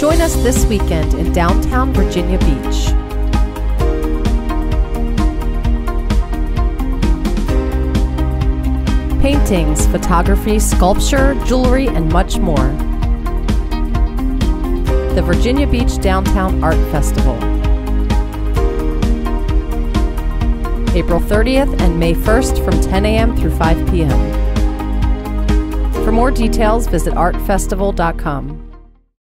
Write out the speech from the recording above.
Join us this weekend in downtown Virginia Beach. Paintings, photography, sculpture, jewelry, and much more. The Virginia Beach Downtown Art Festival. April 30th and May 1st from 10 a.m. through 5 p.m. For more details, visit artfestival.com.